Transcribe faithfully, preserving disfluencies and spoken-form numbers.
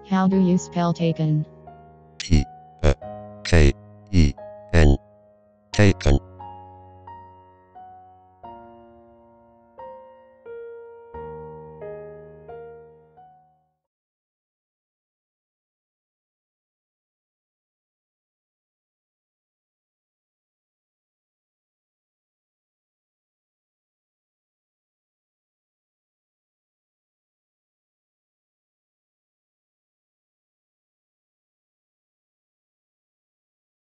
How do you spell taken? T A K E N. Taken.